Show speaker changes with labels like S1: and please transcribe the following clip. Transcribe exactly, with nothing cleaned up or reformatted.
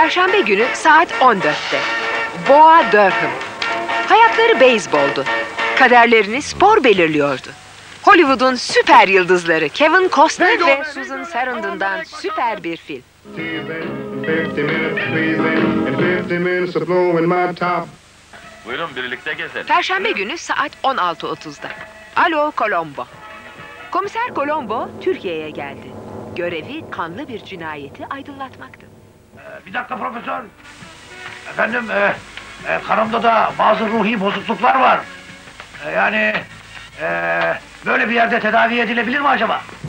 S1: Perşembe günü saat on dörtte. Boa Durham. Hayatları beyzboldu. Kaderlerini spor belirliyordu. Hollywood'un süper yıldızları Kevin Costner ve Susan Sarandon'dan süper bir film.
S2: Buyurun birlikte gezelim.
S1: Perşembe günü saat on altı otuzda. Alo Colombo. Komiser Colombo Türkiye'ye geldi. Görevi kanlı bir cinayeti aydınlatmaktı.
S3: Ee, bir dakika profesör. Efendim, e, e, karımda da bazı ruhi bozukluklar var. E, yani, e, böyle bir yerde tedavi edilebilir mi acaba?